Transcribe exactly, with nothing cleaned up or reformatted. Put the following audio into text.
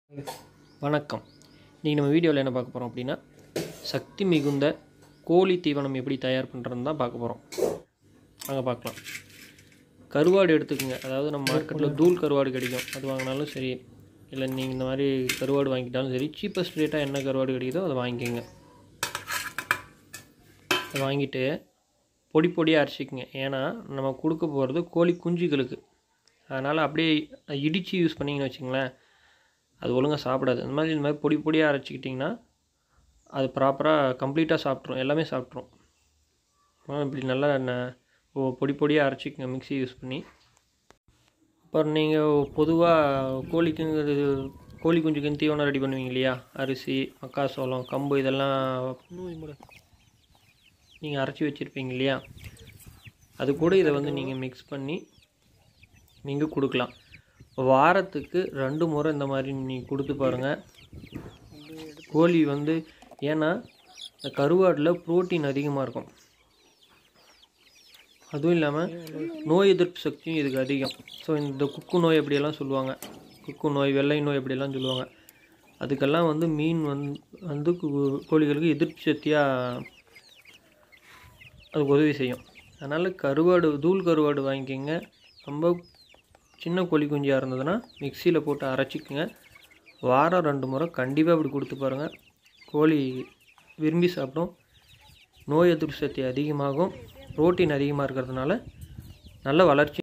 வணக்கம். இன்றைக்கி நம்ம வீடியோவில் என்ன பார்க்க போகிறோம் அப்படின்னா, சக்தி மிகுந்த கோழி தீவனம் எப்படி தயார் பண்ணுறதுன்னு தான் பார்க்க போகிறோம். வாங்க பார்க்கலாம். கருவாடு எடுத்துக்கோங்க. அதாவது நம்ம மார்க்கெட்டில் தூள் கருவாடு கிடைக்கும், அது வாங்கினாலும் சரி, இல்லை நீங்கள் இந்த மாதிரி கருவாடு வாங்கிட்டாலும் சரி, சீப்பஸ்ட் ரேட்டாக என்ன கருவாடு கிடைக்குதோ அதை வாங்கிக்கோங்க. அதை வாங்கிட்டு பொடி பொடியாக அரைச்சிக்கங்க. ஏன்னா நம்ம கொடுக்க போகிறது கோழி குஞ்சுகளுக்கு. அதனால் அப்படியே இடித்து யூஸ் பண்ணிங்கன்னு வச்சுங்களேன், அது ஒழுங்காக சாப்பிடாது. இந்த மாதிரி இந்த மாதிரி பொடி பொடியாக அரைச்சிக்கிட்டிங்கன்னா அது ப்ராப்பராக கம்ப்ளீட்டாக சாப்பிட்ரும், எல்லாமே சாப்பிட்ரும். இப்படி நல்லா பொடி பொடியாக அரைச்சிக்கங்க மிக்ஸி யூஸ் பண்ணி. அப்புறம் நீங்கள் பொதுவாக கோழிக்குங்கிறது கோழி குஞ்சுக்குன்னு தீவனம் ரெடி பண்ணுவீங்க இல்லையா, அரிசி, மக்காசோளம், கம்பு, இதெல்லாம் நீங்கள் அரைச்சி வச்சுருப்பீங்க இல்லையா, அது கூட இதை வந்து நீங்கள் மிக்ஸ் பண்ணி நீங்கள் கொடுக்கலாம். வாரத்துக்கு ரெண்டு முறை இந்த மாதிரி நீங்கள் கொடுத்து பாருங்கள். கோழி வந்து ஏன்னா இந்த கருவாடில் புரோட்டீன் அதிகமாக இருக்கும், அதுவும் இல்லாமல் நோய் எதிர்ப்பு சக்தியும் இதுக்கு அதிகம். ஸோ இந்த குக்கு நோய் எப்படியெல்லாம் சொல்லுவாங்க, குக்கு நோய், வெள்ளை நோய் எப்படியெல்லாம் சொல்லுவாங்க, அதுக்கெல்லாம் வந்து மீன் வந்து வந்து கோழிகளுக்கு எதிர்ப்பு சக்தியாக அது உதவி செய்யும். அதனால் கருவாடு, தூள் கருவாடு வாங்கிக்கோங்க. ரொம்ப சின்ன கோழி குஞ்சாக இருந்ததுன்னா மிக்சியில் போட்டு அரைச்சிக்கங்க. வாரம் ரெண்டு முறை கண்டிப்பாக இப்படி கொடுத்து பாருங்கள். கோழி விரும்பி சாப்பிடும், நோய் எதிர்ப்பு சக்தி அதிகமாகும், புரோட்டீன் அதிகமாக இருக்கிறதுனால நல்ல வளர்ச்சி